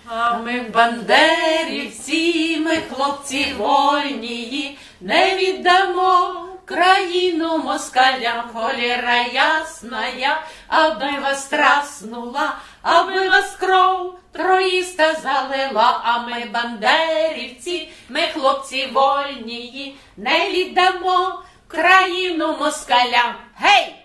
А ми бандерівці, ми хлопці вольнії, не віддамо країну москалям, холера ясная, аби вас траснула, аби вас кров троїста залила. А ми бандерівці, ми хлопці вольнії, не віддамо країну москалям. Гей!